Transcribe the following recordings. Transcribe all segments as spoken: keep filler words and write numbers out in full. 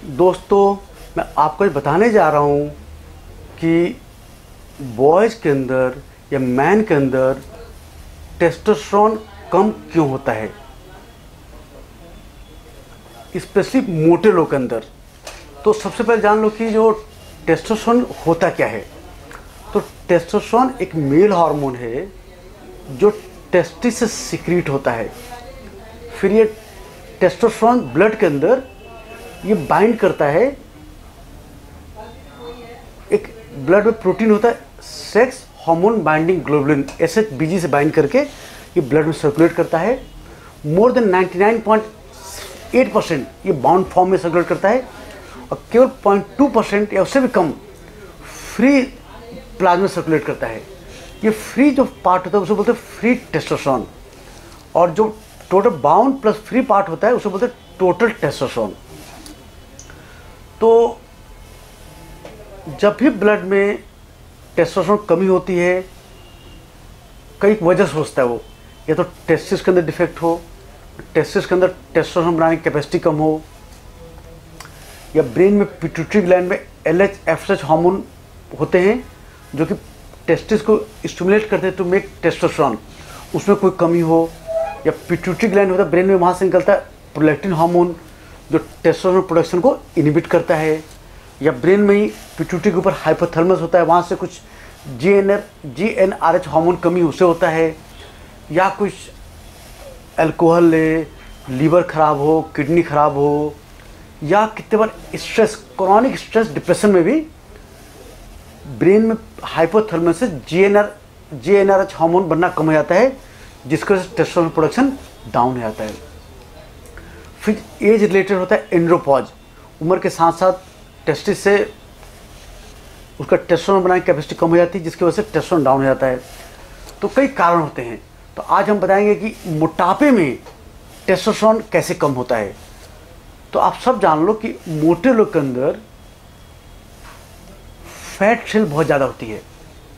दोस्तों, मैं आपको ये बताने जा रहा हूँ कि बॉयज़ के अंदर या मैन के अंदर टेस्टोस्टेरोन कम क्यों होता है, स्पेशली मोटे लोग के अंदर। तो सबसे पहले जान लो कि जो टेस्टोस्टेरोन होता क्या है। तो टेस्टोस्टेरोन एक मेल हार्मोन है जो टेस्टिस से सिक्रीट होता है। फिर ये टेस्टोस्टेरोन ब्लड के अंदर ये बाइंड करता है, एक ब्लड में प्रोटीन होता है sex hormone binding globulin S H B G से बाइंड करके ये ब्लड में सर्कुलेट करता है। More than ninety nine point eight percent ये बाउंड फॉर्म में सर्कुलेट करता है और केवल ज़ीरो पॉइंट टू परसेंट या उससे भी कम फ्री प्लाज्मा सर्कुलेट करता है। ये फ्री जो पार्ट होता है उसे बोलते हैं फ्री टेस्टोस्टेरोन, और जो total bound plus free part होता है उसे बोलते हैं टोटल टेस्टोस्टेरोन। तो जब भी ब्लड में टेस्टोस्टेरोन कमी होती है, कई वजह से होता है वो, या तो टेस्टिस के अंदर डिफेक्ट हो, टेस्टिस के अंदर टेस्टोस्टेरोन बनाने की कैपेसिटी कम हो, या ब्रेन में पिट्यूटरी ग्लैंड में L H F H hormone होते हैं जो कि टेस्टिस को स्टिमुलेट करते हैं टू मेक टेस्टोस्टेरोन, उसमें कोई कमी हो, या पिट्यूटरी ग्लैंड होता है ब्रेन में, वहाँ से निकलता है प्रोलैक्टिन हार्मोन जो टेस्टोस्टेरोन प्रोडक्शन को इनहिबिट करता है, या ब्रेन में ही पिट्यूटरी के ऊपर हाइपोथैलेमस होता है, वहाँ से कुछ G N R G N R H hormone कमी उससे होता है, या कुछ अल्कोहल ले, लीवर खराब हो, किडनी खराब हो, या कितने बार स्ट्रेस, क्रॉनिक स्ट्रेस डिप्रेशन में भी ब्रेन में हाइपोथैलेमस से G N R G N R H hormone बनना कम हो जाता है, जिसकी वजह से टेस्टोस्टेरोन प्रोडक्शन डाउन हो जाता है। फिर एज रिलेटेड होता है एंड्रोपॉज, उम्र के साथ साथ टेस्टिस से उसका टेस्टोस्टेरोन बनाने की कैपेसिटी कम हो जाती है, जिसकी वजह से टेस्टोस्टेरोन डाउन हो जाता है। तो कई कारण होते हैं। तो आज हम बताएंगे कि मोटापे में टेस्टोस्टेरोन कैसे कम होता है। तो आप सब जान लो कि मोटे लोग के अंदर फैट सेल बहुत ज़्यादा होती है,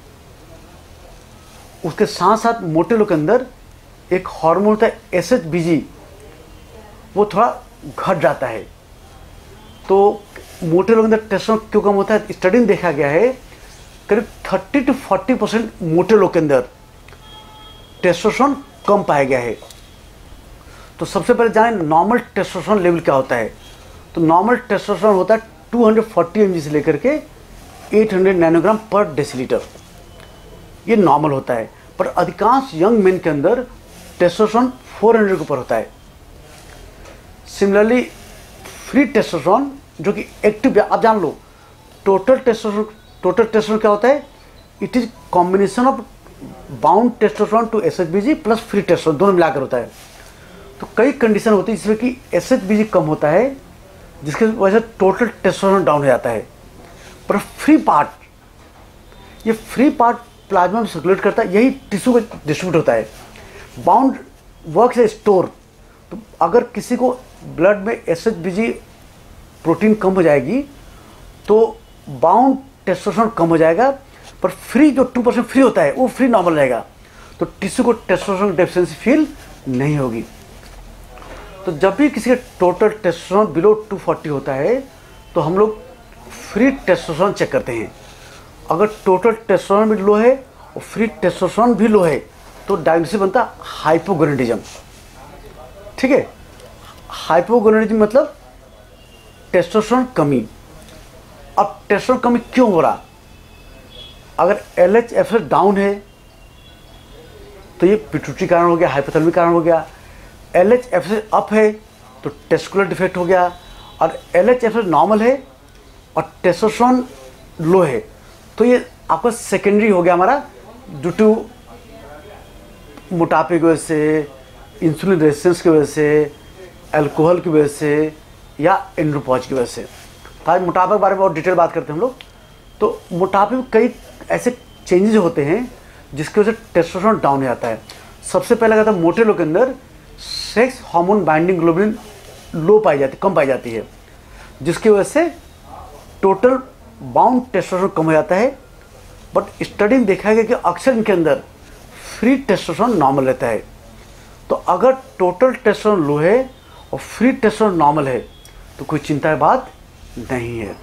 उसके साथ साथ मोटे लोग के अंदर एक हार्मोन होता है एस एच बी जी, वो थोड़ा घट जाता है। तो मोटे लोगों के अंदर टेस्टोस्टेरोन क्यों कम होता है, स्टडी में देखा गया है करीब थर्टी टू फोर्टी परसेंट मोटे लोग के अंदर टेस्टोस्टेरोन कम पाया गया है। तो सबसे पहले जानें नॉर्मल टेस्टोस्टेरोन लेवल क्या होता है। तो नॉर्मल टेस्टोस्टेरोन होता है two hundred forty M G से लेकर के एट हंड्रेड नैनोग्राम पर डेसीलीटर, ये नॉर्मल होता है। पर अधिकांश यंग मेन के अंदर टेस्टोस्टेरोन फोर हंड्रेड के ऊपर होता है। सिमिलरली फ्री टेस्टोस्टेरोन जो कि एक्टिव, आप जान लो टोटल टेस्टोस्टेरोन, टोटल टेस्टोस्टेरोन क्या होता है, it is combination of bound testosterone to S H B G plus free testosterone, दोनों मिलाकर होता है। तो कई कंडीशन होती है जिसमें कि एस एच बी जी कम होता है, जिसकी वजह से टोटल टेस्टोस्टेरोन डाउन हो जाता है। पर फ्री पार्ट, ये फ्री पार्ट प्लाज्मा में सर्कुलेट करता है, यही टिश्यू को डिस्ट्रीब्यूट होता है। Bound work a store. तो अगर किसी को ब्लड में S H B G protein कम हो जाएगी तो बाउंड टेस्टोस्टेरोन कम हो जाएगा, पर फ्री जो टू परसेंट फ्री होता है वो फ्री नॉर्मल रहेगा, तो टिश्यू को टेस्टोस्टेरोन डेफिशिएंसी फील नहीं होगी। तो जब भी किसी का total testosterone below two forty होता है तो हम लोग फ्री टेस्टोस्टेरोन चेक करते हैं। अगर टोटल टेस्टोस्टेरोन भी लो है और फ्री टेस्टोस्टेरोन भी लो है तो डायग्नोसिस बनता हाइपोगोनाडिज्म। ठीक है, हाइपोगोनाडिज्म मतलब टेस्टोस्टेरोन कमी। अब टेस्टोस्टेरोन कमी क्यों हो रहा, अगर L H F H down है तो ये पिट्यूटरी कारण हो गया, हाइपोथैलेमिक कारण हो गया। L H F H up है तो टेस्टिकुलर डिफेक्ट हो गया, और L H F H normal है और टेस्टोस्टेरोन लो है तो ये आपका सेकेंडरी हो गया हमारा, ड्यू टू मोटापे की वजह से, इंसुलिन रेजिस्टेंस की वजह से, अल्कोहल की वजह से, या एंड्रोपॉज की वजह से। तो आज मोटापे के बारे में और डिटेल बात करते हैं हम लोग। तो मोटापे में कई ऐसे चेंजेस होते हैं जिसकी वजह से टेस्टोस्टेरोन डाउन हो जाता है। सबसे पहला कहता है मोटे लोग के अंदर sex hormone binding globulin low पाई जाती, कम पाई जाती है, जिसकी वजह से टोटल बाउंड टेस्टोस्टेरोन कम हो जाता है। बट स्टडी में देखा गया कि अक्सर इनके अंदर फ्री टेस्टोस्टेरोन नॉर्मल रहता है। तो अगर टोटल टेस्टोस्टेरोन लो है और फ्री टेस्टोस्टेरोन नॉर्मल है तो कोई चिंता की बात नहीं है।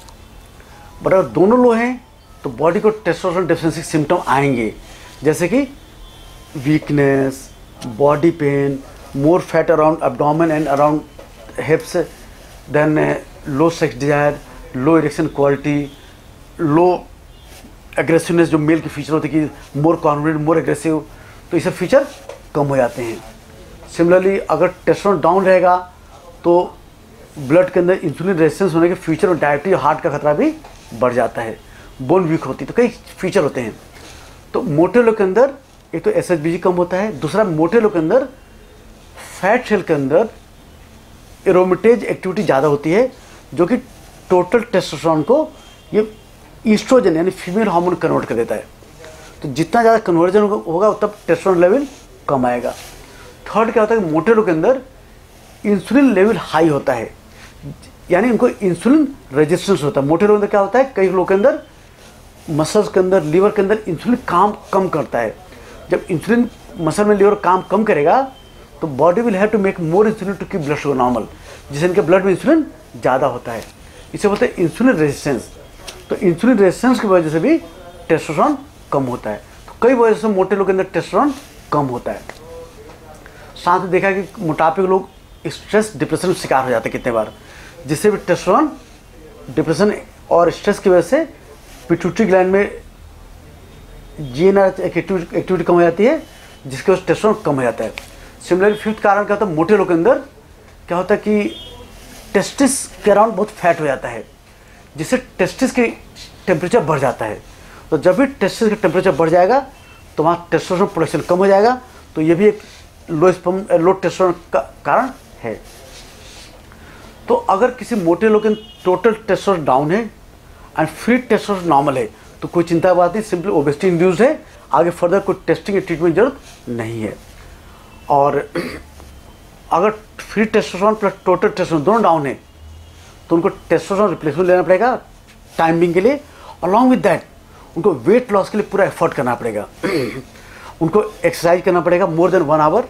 बट अगर दोनों लो हैं तो बॉडी को टेस्टोस्टेरोन डेफिशिएंसी सिम्टम आएंगे, जैसे कि weakness, body pain, more fat around abdomen and around hips, then low sex desire, low erection quality, low aggressiveness, जो मेल की फीचर होती है कि मोर कॉन्फिडेंट, मोर एग्रेसिव, तो ये सब फीचर कम हो जाते हैं। सिमिलरली अगर टेस्टोस्टेरोन डाउन रहेगा तो ब्लड के अंदर इंसुलिन रेजिस्टेंस होने के फीचर और डायबिटीज, हार्ट का खतरा भी बढ़ जाता है, बोन वीक होती है, तो कई फीचर होते हैं। तो मोटे लोग के अंदर एक तो एस एच बी जी कम होता है, दूसरा मोटे लोग के अंदर फैट सेल के अंदर एरोमेटेज एक्टिविटी ज़्यादा होती है, जो कि टोटल टेस्टोस्टेरोन को ये ईस्ट्रोजन यानी फीमेल हार्मोन कन्वर्ट कर देता है। तो जितना ज़्यादा कन्वर्जन होगा तब टेस्टोस्टेरोन लेवल कम आएगा। थर्ड क्या होता है कि मोटे लोग के अंदर इंसुलिन लेवल हाई होता है, यानी उनको इंसुलिन रेजिस्टेंस होता है। मोटे लोगों के अंदर क्या होता है, कई लोगों के अंदर मसल्स के अंदर, लीवर के अंदर इंसुलिन काम कम करता है। जब इंसुलिन मसल में लीवर काम कम करेगा तो body will have to make more insulin to keep blood sugar normal, जिससे इनके ब्लड में इंसुलिन ज़्यादा होता है। इसे बोलते हैं इंसुलिन रेजिस्टेंस। तो इंसुलिन रेजिस्टेंस की वजह से भी टेस्टोस्टेरोन कम होता है। तो कई वजह से मोटे लोग के अंदर टेस्टोस्टेरोन कम होता है। साथ में देखा कि मोटापे के लोग स्ट्रेस डिप्रेशन का शिकार हो जाते हैं कितने बार, जिससे भी टेस्टोस्टेरोन डिप्रेशन और स्ट्रेस की वजह से पिट्यूटरी ग्लैंड में G N R activity activity कम हो जाती है, जिसकी वजह से टेस्टोस्टेरोन कम हो जाता है। सिमिलरली फिफ्थ कारण क्या होता है, मोटे लोग के अंदर क्या होता है कि टेस्टिस के अराउंड बहुत फैट हो जाता है, जिससे टेस्टिस की टेम्परेचर बढ़ जाता है। तो जब भी टेस्टिस का टेम्परेचर बढ़ जाएगा तो वहाँ टेस्टोस्टेरोन प्रोडक्शन कम हो जाएगा। तो ये भी एक लो स्पर्म लो टेस्टोस्टेरोन का कारण है। तो अगर किसी मोटे लोग के टोटल टेस्टोस्टेरोन डाउन है एंड फ्री टेस्टोस्टेरोन नॉर्मल है तो कोई चिंता की बात नहीं, सिंपली ओबेसिटी इंड्यूस्ड है, आगे फर्दर कोई टेस्टिंग या ट्रीटमेंट की जरूरत नहीं है। और अगर free testosterone plus total testosterone दोनों डाउन है तो उनको टेस्टोस्टेरोन रिप्लेसमेंट लेना पड़ेगा टाइमिंग के लिए। अलॉन्ग विद दैट उनको वेट लॉस के लिए पूरा एफर्ट करना पड़ेगा। उनको एक्सरसाइज करना पड़ेगा more than one hour.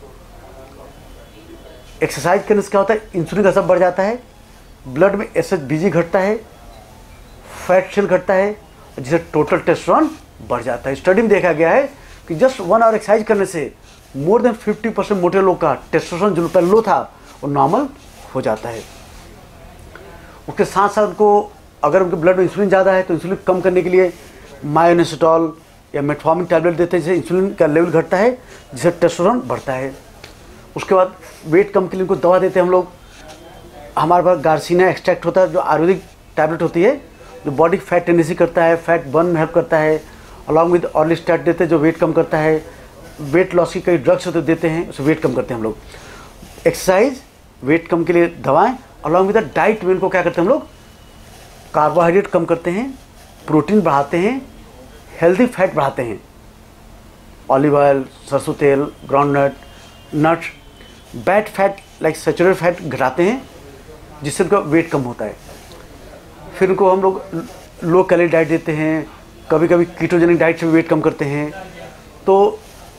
Exercise करने से क्या होता है, इंसुलिन का असर बढ़ जाता है, ब्लड में एस एच बी जी घटता है, फैट सेल घटता है, जिससे टोटल टेस्टोस्टेरोन बढ़ जाता है। स्टडी में देखा गया है कि जस्ट वन आवर एक्सरसाइज करने से मोर देन फिफ्टी परसेंट मोटे लोग का टेस्टोस्टेरोन जो पहले लो था वो नॉर्मल हो जाता है। उसके साथ साथ उनको अगर उनके ब्लड में इंसुलिन ज़्यादा है तो इंसुलिन कम करने के लिए मायोनेसिटॉल या मेटफॉर्मिन टैबलेट देते हैं, जिससे इंसुलिन का लेवल घटता है, जिससे टेस्टोस्टेरोन बढ़ता है। उसके बाद वेट कम के लिए उनको दवा देते हैं हम लोग। हमारे पास गार्सिना एक्सट्रैक्ट होता है जो आयुर्वेदिक टैबलेट होती है, जो बॉडी फैट टेंडेंसी करता है, फैट बर्न में हेल्प करता है। अलॉन्ग विद ऑर्लिस्टैट देते हैं जो वेट कम करता है। वेट लॉस की कई ड्रग्स होते देते हैं, उससे वेट कम करते हैं हम लोग। एक्सरसाइज, वेट कम के लिए दवाएं, अलॉन्ग विद द डाइट में इनको क्या करते हैं हम लोग, कार्बोहाइड्रेट कम करते हैं, प्रोटीन बढ़ाते हैं, हेल्दी फैट बढ़ाते हैं, ऑलिव ऑयल, सरसों तेल, groundnut, nuts, bad fat like saturated fat घटाते हैं, जिससे उनका वेट कम होता है। फिर उनको हम लोग लो कैलोरी डाइट देते हैं, कभी कभी कीटोजेनिक डाइट से भी वेट कम करते हैं। तो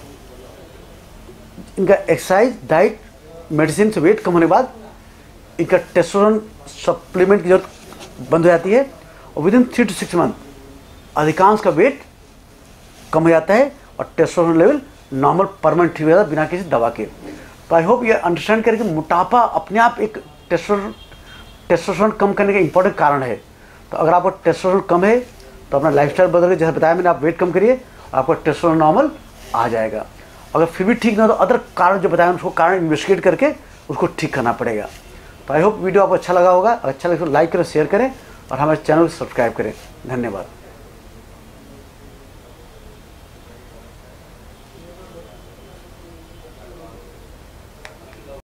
इनका एक्सरसाइज, डाइट, मेडिसिन से वेट कम होने के बाद इनका टेस्टोस्टेरोन सप्लीमेंट की जरूरत बंद हो जाती है और within three to six month अधिकांश का वेट कम हो जाता है और टेस्टोस्टेरोन लेवल नॉर्मल परमानेंट ठीक हो जाता है बिना किसी दवा के। तो आई होप ये अंडरस्टैंड करें कि मोटापा अपने आप एक टेस्टोस्टेरोन टेस्टोस्टेरोन कम करने का इंपॉर्टेंट कारण है। तो अगर आपका टेस्टोस्टेरोन कम है तो अपना लाइफस्टाइल बदल के, जैसे बताया मैंने, आप वेट कम करिए, आपका टेस्टोस्टेरोन नॉर्मल आ जाएगा। अगर फिर भी ठीक ना तो अदर कारण जो बताया उसको कारण इन्वेस्टिगेट करके उसको ठीक करना पड़ेगा। तो आई होप वीडियो आपको अच्छा लगा होगा। अगर अच्छा लगे तो लाइक करें, शेयर करें और हमारे चैनल को सब्सक्राइब करें। धन्यवाद।